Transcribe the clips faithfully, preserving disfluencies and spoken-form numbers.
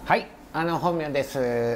はい、あの本名です。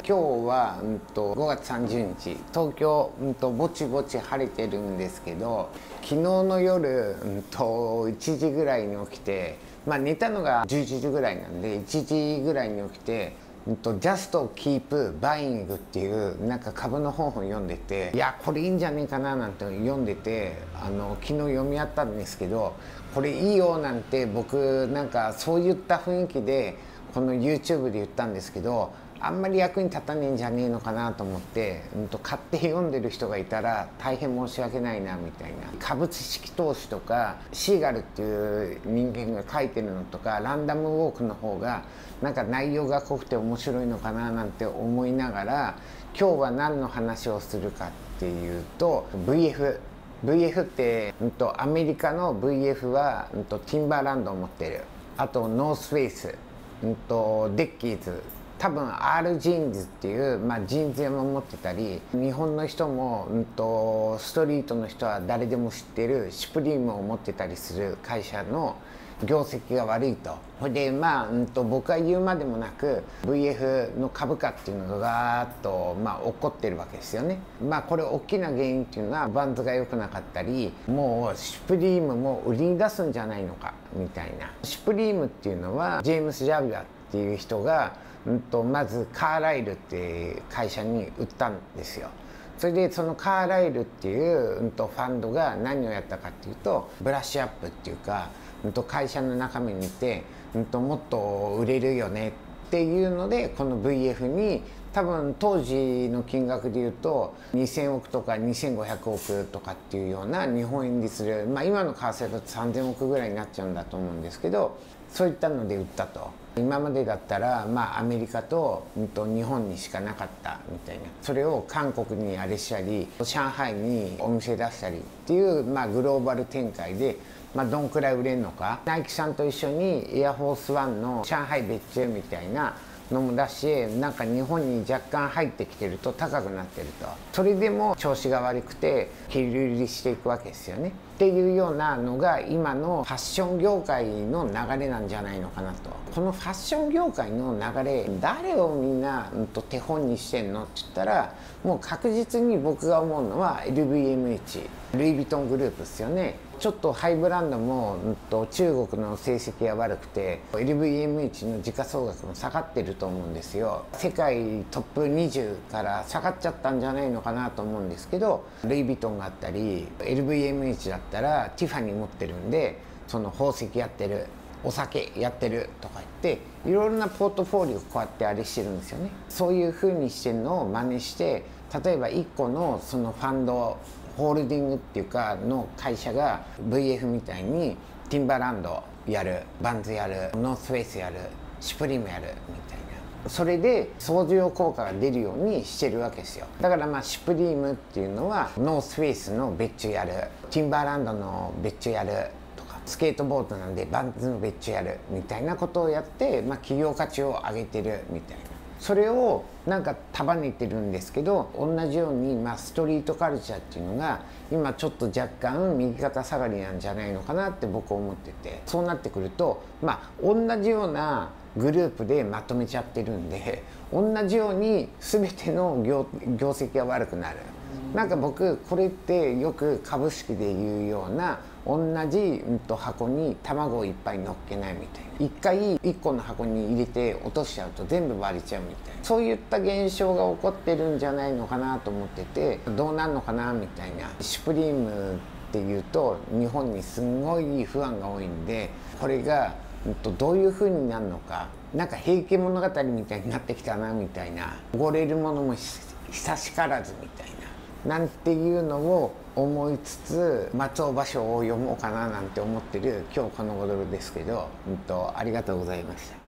今日は、うん、とごがつさんじゅうにち、東京、うん、とぼちぼち晴れてるんですけど、昨日の夜、うん、といちじぐらいに起きて、まあ寝たのがじゅういちじぐらいなんでいちじぐらいに起きて、うん、と Just Keep Buying っていうなんか株の本を読んでて、いやこれいいんじゃねえかななんて読んでて、あの昨日読み合ったんですけど、これいいよなんて僕なんかそういった雰囲気でこの YouTube で言ったんですけど、あんまり役に立たねえんじゃねえのかなと思って、うん、と買って読んでる人がいたら大変申し訳ないなみたいな。株式投資とかシーガルっていう人間が書いてるのとかランダムウォークの方がなんか内容が濃くて面白いのかななんて思いながら、今日は何の話をするかっていうと ブイエフ。ブイエフって、うん、とアメリカの ブイエフ は、うん、とティンバーランドを持ってる。あとノースフェイス、うんとデッキーズ、多分 R ジーンズっていう、まあ、ジーンズ屋も持ってたり、日本の人も、うんとストリートの人は誰でも知ってるシュプリームを持ってたりする会社の業績が悪いと。それでまあ、うん、と僕が言うまでもなく ブイエフ の株価っていうのがガーッと、まあ、起こってるわけですよね。まあこれ大きな原因っていうのはバンズが良くなかったり、もうシュプリームも売りに出すんじゃないのかみたいな。シュプリームっていうのはジェームス・ジャビアっていう人が、うん、とまずカーライルっていう会社に売ったんですよ。それでそのカーライルっていう、うん、とファンドが何をやったかっていうと、ブラッシュアップっていうか、うん、と会社の中身にいて、うん、ともっと売れるよねっていうので、この ブイエフ に多分当時の金額でいうとにせんおくとかにせんごひゃくおくとかっていうような日本円にする、まあ、今の為替だとさんぜんおくぐらいになっちゃうんだと思うんですけど、そういったので売ったと。今までだったら、まあ、アメリカと、うん、と日本にしかなかったみたいな。それを韓国にあれしたり、上海にお店出したりっていう、まあ、グローバル展開で、まあ、どんくらい売れるのか。ナイキさんと一緒にエアフォースワンの上海別注みたいなのも出し、なんか日本に若干入ってきてると高くなってると。それでも調子が悪くて切り売りしていくわけですよね。っていうようなのが今のファッション業界の流れなんじゃないのかなと。このファッション業界の流れ、誰をみんな、うん、と手本にしてんのって言ったら、もう確実に僕が思うのは エルブイエムエイチ、ルイ・ヴィトングループですよね。ちょっとハイブランドも、うん、と中国の成績が悪くて エルブイエムエイチ の時価総額も下がってると思うんですよ。世界トップにじゅうから下がっちゃったんじゃないのかなと思うんですけど、ルイ・ヴィトンがあったり エルブイエムエイチ だったらティファニー持ってるんで、その宝石やってる、お酒やってるとか言っていろいろなポートフォリオこうやってあれしてるんですよね。そういう風にしてるのを真似して、例えばいっこのそのファンドホールディングっていうかの会社が ブイエフ みたいにティンバーランドやる、バンズやる、ノースフェイスやる、シュプリームやるみたいな。それで相乗効果が出るようにしてるわけですよ。だからまあシュプリームっていうのはノースフェイスの別注やる、ティンバーランドの別注やる、スケートボードなんでバンズの別注やるみたいなことをやって、まあ、企業価値を上げてるみたいな。それをなんか束ねてるんですけど、同じように、まあ、ストリートカルチャーっていうのが今ちょっと若干右肩下がりなんじゃないのかなって僕は思ってて、そうなってくると、まあ、同じようなグループでまとめちゃってるんで、同じように全ての 業, 業績が悪くなる。なんか僕これってよく株式で言うような、同じ、うん、と箱に卵をいっぱい乗っけないみたいな。一回一個の箱に入れて落としちゃうと全部割れちゃうみたいな、そういった現象が起こってるんじゃないのかなと思ってて、どうなるのかなみたいな。シュプリームっていうと日本にすんごい不安が多いんで、これが、うん、とどういう風になるのか、なんか平家物語みたいになってきたなみたいな。おごれるものも久しからずみたいな、なんていうのを思いつつ、松尾芭蕉を読もうかななんて思ってる今日この頃ですけど、うんと、ありがとうございました。